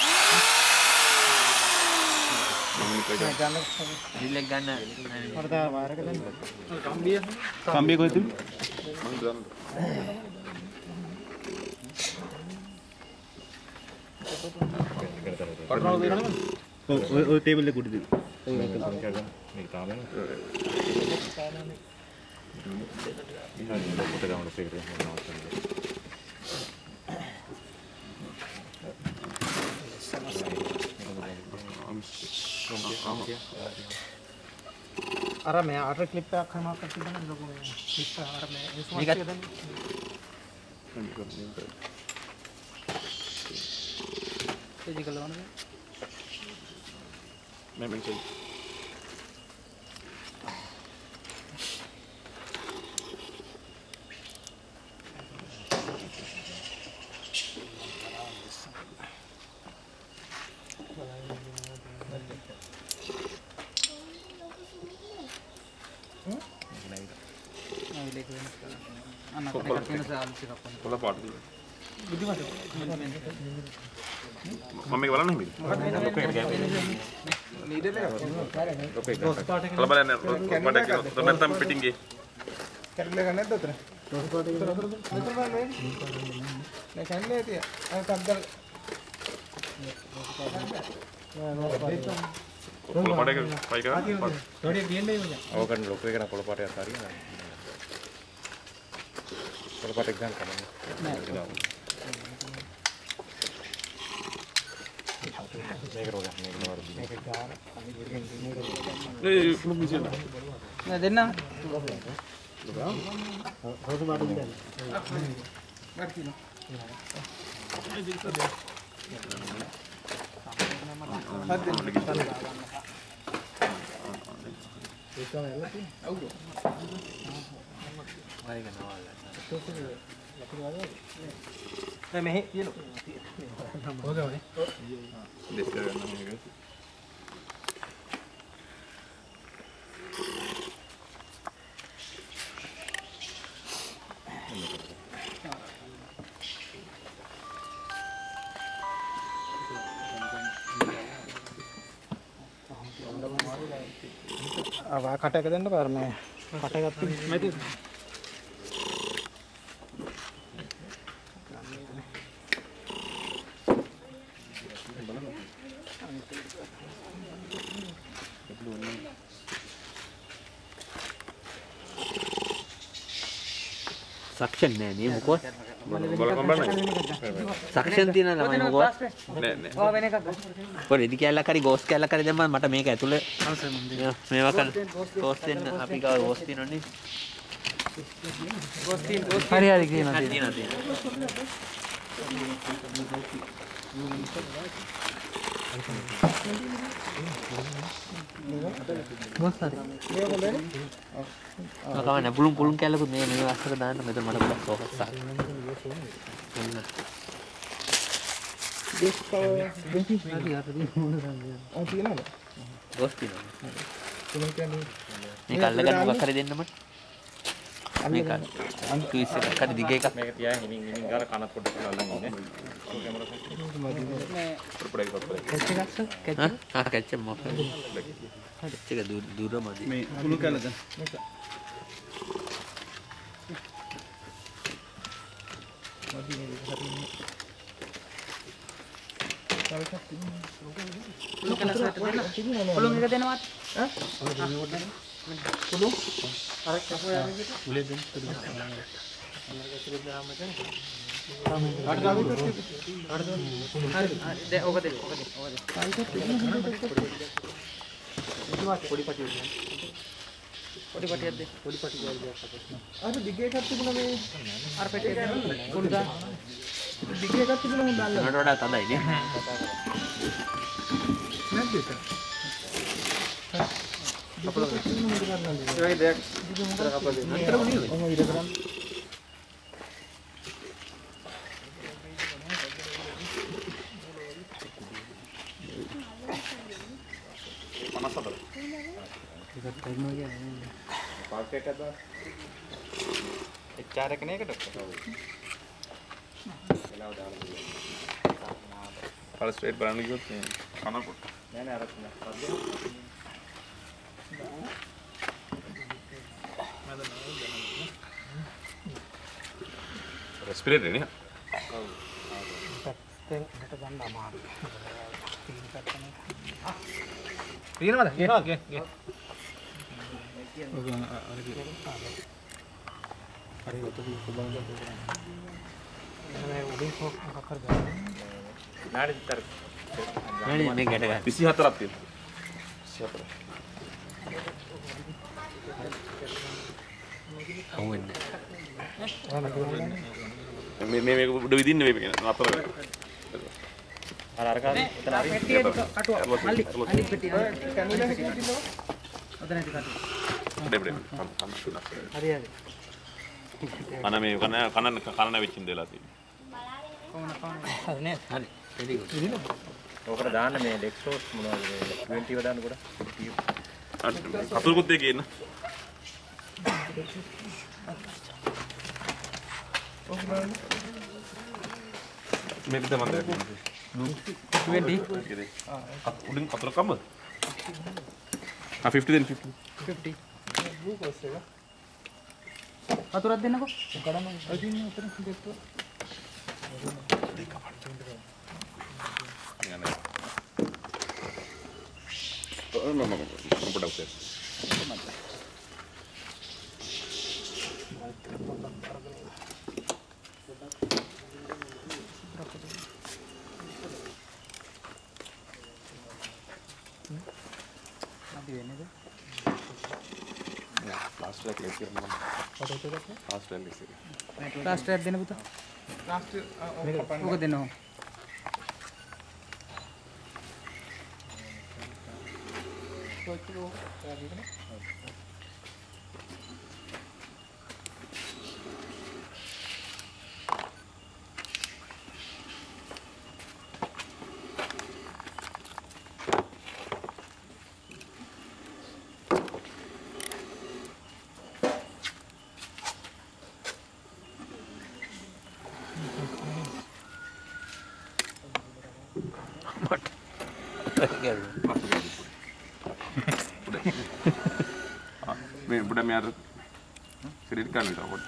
ඩ්‍රිල් එක ගන්න. මට වාරක දෙන්න. කම්බිය කොහෙද ඔය ටේබල් එක උඩ දෙන්න අර මේ අර ක්ලිප් එකක් කරනවා කට්ටිය ගන්න ලොකු මේ ක්ලිප් අර මේ ඉන්ස්ට්‍රුමන්ට් එක දෙන්න. ෆිසිකල් වුණා. මම මෙන්ටල් කොළ පාට මම මේක බලන්න හිමිද ලොකු එකට ගෑප් නීඩල් එක කල බලන්න මට නැත්තම් පිටින්ගේ කැරලි ගන්න නැද්ද උතන? මෙතන බලන්න නෑ කන්නේ තිය. අර තද්දල් කොළ පාටක පයි කරා. රොඩිය ගියන්නේ මචං. ඕකන් ලොකු එකන කොළ පාටයක් හරියනවා. කොළ පාටක් ගන්න කමන්නේ. මේක රෝග මේක නවරදී. මේක ගාන ඒ ෆුල් මිසින. නෑ දෙන්න. හොස පාට දෙන්න. වර්තින. මෙහි තියෙනවා. දෙස් කරගන්න මේක. ආවා කටක දෙන්න පාර මේ කටකත් මෙති සක්ෂන් නෑ නේ මොකවත්. බලකම් බලන්න. සක්ෂන් තියෙන ළමයි මොකවත්. නෑ නෑ. ඔය වෙන එකක්. ඔය රෙදි කැල්ලක් හරි ගෝස් කැල්ලක් හරි දැම්මම මට මේක ඇතුලේ මේවා කරන්න. ගෝස් දෙන්න අපි ගාව ගෝස් තියෙනවනේ. හරි හරි කියනවා. කවන්න පුළුම් කැල්ලකුත් මේ අස්සක දාන්න මෙතන මට ගොඩක් ෆෝකස් ආවා. ගෝස් තියෙනවා. මේක අල්ලගන්න මොකක් හරි දෙන්න මට. මේක ට්විස් එකක් හරි දිග එකක්. මේක තියා හිමින් ගාලා කනත් පොඩ්ඩක් අල්ලන් ඉන්නේ. කැච්ච මොකක්ද? කැච්ච එක දුර මදි. මේ කුළු කැලද? පුළුන් එක දෙනවා. අර දිගේ එකක් තිබුණා මේ අර පෙට්ටිය දෙන්න. පොඩි දා. දිගේ එකක් තිබුණා මේ දාන්න. මට වඩා තදයි නේ. නැද්ද ඒක? ඒ වගේ දෙයක් විතර කපලා දෙන්න. ඔහොම ඉර කරන්න. පාට් එකක් දාන්න. HR එක නේද ඩොක්ටර්? එලාව දාන්න. අර ස්ට්‍රේට් බලන්න කිව්වොත් මේ කනකොට. නෑ නෑ අර රෙස්පිරේටර් නේ. තියෙනවද? කියනවා කිය. නාඩි විතර. නෑ මේ ගැට ගන්න. 24ක් තියෙනවා. 24. හවුන්නේ. මේක උඩ විදින්න මේක නතර වෙලා. අර කාලේ එතන හරි. පෙට්ටිය කටුව. මල්ලි පෙට්ටිය. කැනුලා හිටියද? ඔතන ඇති කටුව. හරි. හරි හරි. අන මේ කන වෙච්චින් දෙලා තියෙනවා. හරි නේද? හරි. very good. ඕකට දාන්න මේ ඩෙක්ස්ටෝස් මොනවද මේ 20 ව දාන්න කොට. කතුරුකුත් දෙකේ ඉන්න. මේක තමයි මම දැක්කේ. 20 උඩින් කතුරු කම්බ. 50 then 50. 50. වතුරක් දෙන්නකෝ. කඩන්න ඔය තියෙන උතර දෙත්ත. අපි වෙන්නේද? ප්ලාස්ටර් එක ලේස් කරනවා. පොතේ දෙක. ප්ලාස්ටර් ලේස් එක. ප්ලාස්ටරයක් දෙන්න පුතා. ලාස්ට් ඕක දෙනවා. මේ උඩ මෙයාට ක්‍රෙඩිට් කාඩ් එක පොඩ්ඩක්.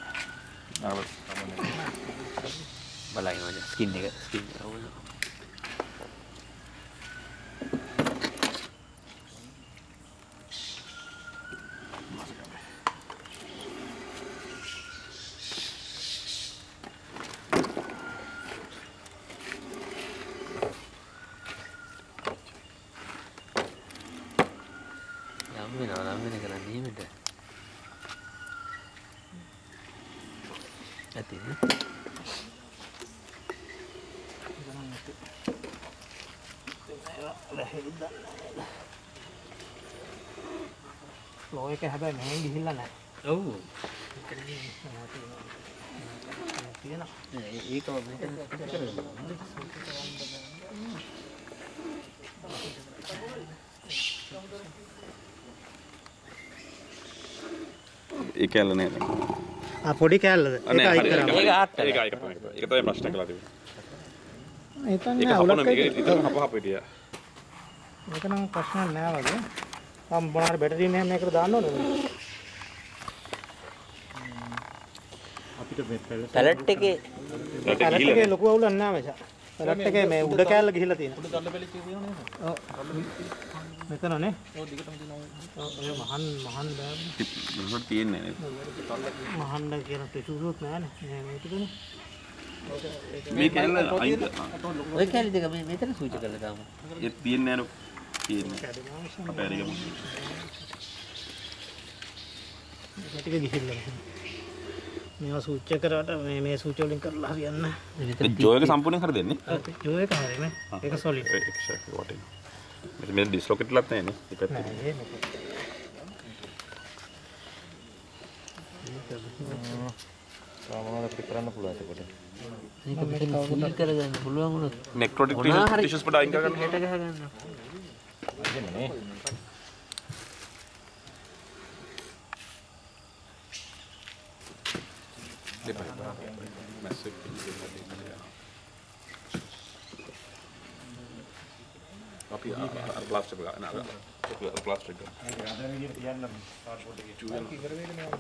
බලන්න ස්කින් එක අවුල. නම් වෙන කරන්නේ මෙතන. ඇතිනේ. ෆ්ලෝ එක හැබැයි මෙහෙන් ගිහිල්ලා නැහැ. ඔව්. තියෙනවා. ඒකම මෙතන ඒ කැල්ල නේද? පොඩි කෑල්ලද? අනේ ඒක අයිත් කරා. ඒක ආට්ට. ඒක තමයි ප්‍රශ්න කළා තිබුණේ. එතන ඒක නෑ හපන උලක් මේක ඉතින් හප හිටියා. මේක නම් ප්‍රශ්නයක් නෑ වගේ. මම මොනාර බැටරි එකක් මේකට දාන්න ඕනද? අපිට පැලට් එකේ පැලට් එකේ ලොකු අවුලක් නෑ මචං. පැලට් එකේ මේ උඩ කෑල්ල ගිහිල්ලා තියෙනවා. උඩ දණ්ඩ බෙලිච්ච තියෙනවා නේද? ඔව්. මෙතනනේ. ඔව් දිගටම තියෙනවා. ඔය මහන් බෑ. මොකද තියෙන්නේ නේද? මහන්න කියන ප්‍රතිසුදුත් නෑනේ. මේ ටිකනේ. මේ කැල්ල අයින් ඔය කැලි දෙක මේ මෙතන සූචි කරලා දාමු. ඒ තියෙන්නේ නෑ තියෙන්නේ. අපේ හරියම. මේ ටික ගිහිල්ලා. මේවා සූචි කරාට මේ සූචි වලින් කරලා හරියන්නේ නැහැ. ඒ ජෝ එක සම්පූර්ණයෙන් හරි දෙන්නේ. ජෝ එක හරියනේ. ඒක සොලිඩ්. එක්සැක්ට්ලි වටින. මේ ඩිස්ලොකේට්ලත් නැහැ නේ. ඒ පැත්තේ. නෑ ඒක. සාමාන්‍යයෙන් අපිට කරන්න පුළුවන් ඒකට. මේක මෙතන සීල් කරගන්න පුළුවන් වුණොත් නෙක්රොටික් ටිෂුස් පොඩ අයින් කරගන්න. හෙට ගහගන්න. අදෙන්නේ. අපි ප්ලාස්ටික් එක නෑ ප්ලාස්ටික් එක. අද විදියට තියන්න කාඩ්බෝඩ් එකේ. ඉවර වෙන්නේ නෑ.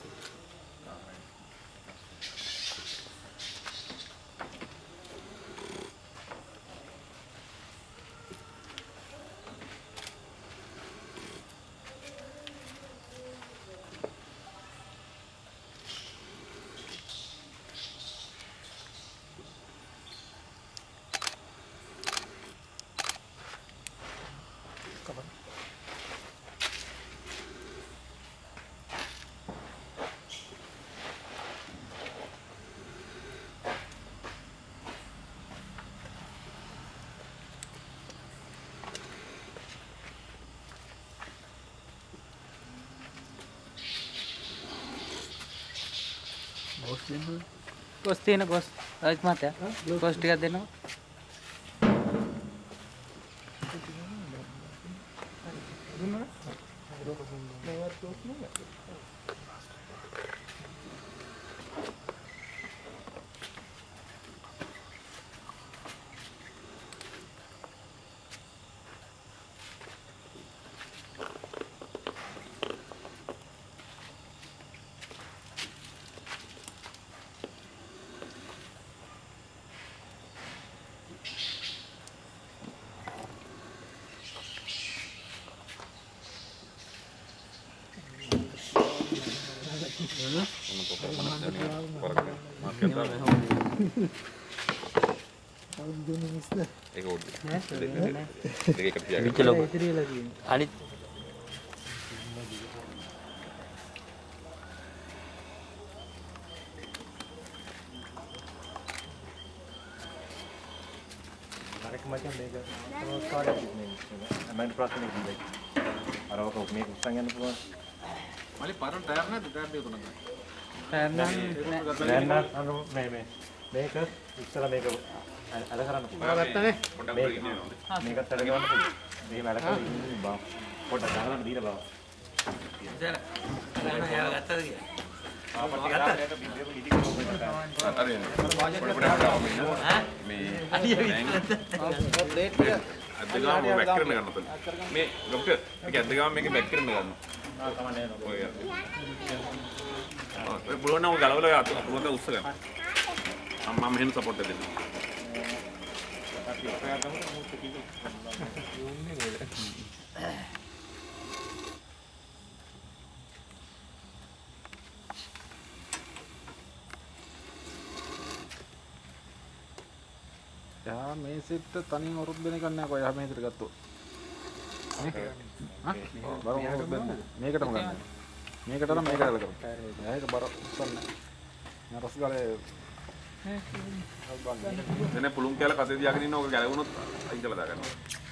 බෝස් දෙන්න. කොස් තියෙන කොස්. රාජ් මහත්තයා. කොස් ටිකක් දෙන්නකෝ. ඒක උඩ. දෙකකට තියාගන්න. විච ලොකු. අනිත් අරක මචං මේක කාඩයක් මේ මම ප්‍රශ්නේ කිව්වේ. අර ඔක මේක උස්සන් යන්න පුළුවන්. මලි පරණ ටයර් නැද්ද? ටයර් දෙක තුනක්. දැන් මේ මේක ඉස්සලා මේක අද කරන්න පුළුවන්. ගත්තනේ. මේකත් අද ගන්න පුළුවන්. මේ වැඩ කරලා ඉන්නේ බා. පොඩ්ඩක් ගහන්න දීලා බා. මේ ડોක්ටර් මේක ඇද්දගම මේක බැක් කරන්න ගන්න. ඔය පුළුවන් නම් ගලවලා පුළුවන් උස්ස ගන්න. මම මෙහෙම සපෝට් එක දෙන්න. යා මේ සෙට් තනියෙන් වරුත් දෙන එකක් නෑ කොයි යා මේ විතර ගත්තොත්. මේකටම ගන්න. මේකට නම් මේක ඇදලා කරමු. ඒක බර උස්සන්න. නෑ රස් ගාලේ එනේ පුළුන් කියලා කසේ තියාගෙන ඉන්න ඕක ගැලවුණොත් අයින් කළා දාගන්නවා.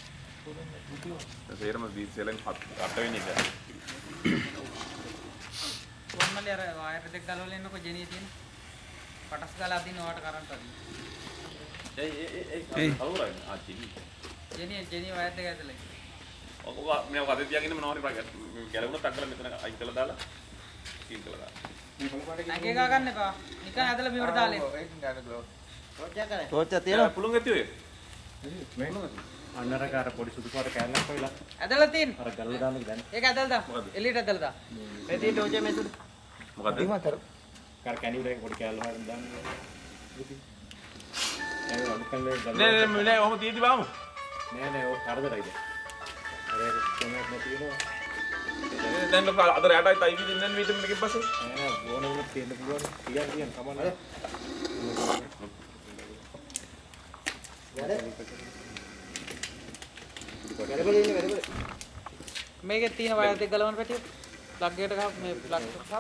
තේරම දී සෙලෙන් 8 වෙනි එක. කොම්මලේ අර වයර් දෙක ගලවලා ඉන්නකො ජෙනිය තියෙන. පටස් ගාලා අදින්න ඔයාට කරන්ට් අදින්න. ඒ කවුරුයි ආච්චි. ජෙනිය වයර් දෙක ඇදලා. ඔක මේ කසේ තියාගෙන මොනවද ගැලවුණොත් අක්කලා මෙතන අයින් කළා දාලා කීන් කළා දාලා. නැගේ ගා ගන්න එපා. නිකන් ඇදලා බිමට දාලා එන්න. තෝච්චා තියෙනවා. පුළුන් ඇති ඔය. අන්නර කාර පොඩි සුදු පාට කෑල්ලක් වෙලා ඇදලා තියෙන. අර ගල්ල දාන්න දැන්. ඒක ඇදලා දා. එළියට ඇදලා දා. මේ තියෙන ටෝචේ මේ සුදු. මොකද්ද? කාර කැණි වලින් පොඩි කෑල්ල හොයන්න දාන්න. ඒක අමුකල්ලේ ගල්ල. නෑ ඔහොම තියෙදි බාමු. නෑ ඔය කරදරයිද. අර ඒක කොමෙන්ට් නැති වෙනවා. දැන් ලොක අද රැටයි තයි විදින් දැන් වීටම් එකකින් පස්සේ නෑ ඕන වුණත් තියෙන්න පුළුවන්. කියන්න කමන්නේ. මේකේ තියෙන වයර් දෙක ගලවන්න පැටිය. ප්ලග් එකට ගහ මේ ප්ලග්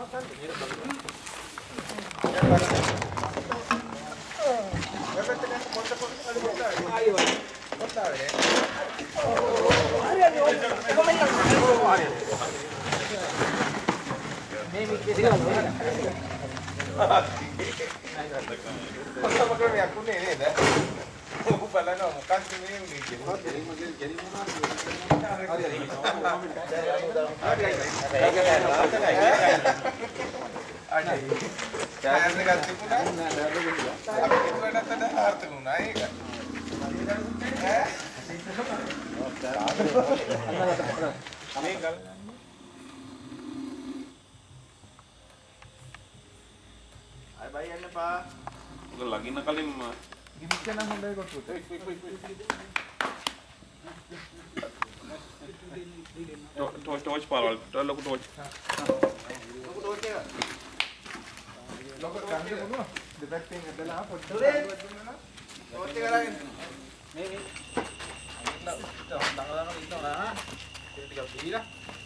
ලගින්න කලින් ගිනිච්ච නම් හොඳයි කොටු. ටෝච් පාරවල් ලොකු ටෝච්. ලොකු කන්නේ මොනවා? දෙපැත්තෙන් ඇදලා පොඩ්ඩක් ටෝච් එක ගලගෙන. මේ දඟලනවා ඉන්නවා. ටිකක් දීලා.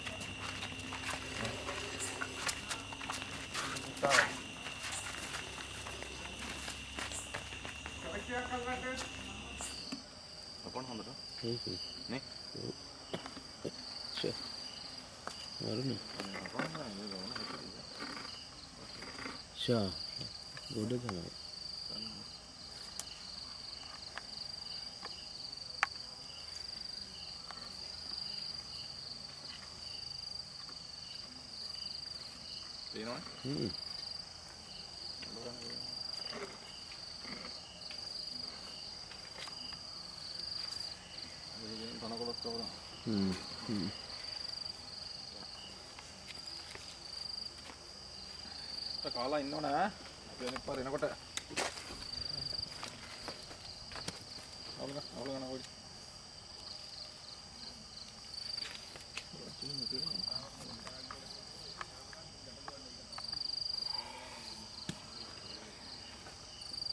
අපොන් හොඳට. ඒකයි. නේ? ෂෝ. වරුනේ. ෂා. ගොඩ තමයි. තේනවද? තනකොළත් කවුරු? කාලා ඉන්නව නෑ. අපි අනිත් පාර එනකොට අවුල ගන්න ඕයි.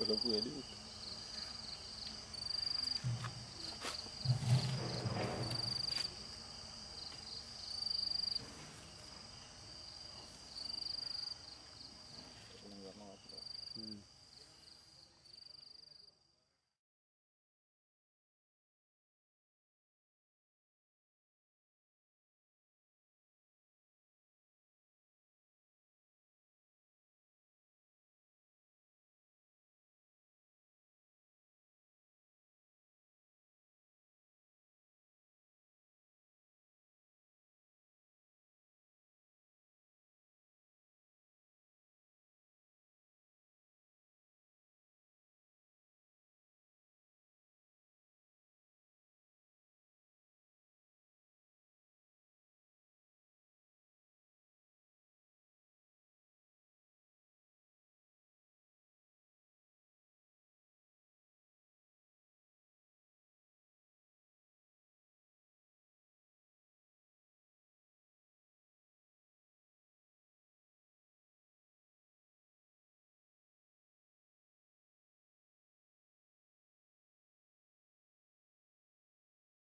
ලොකු වැඩි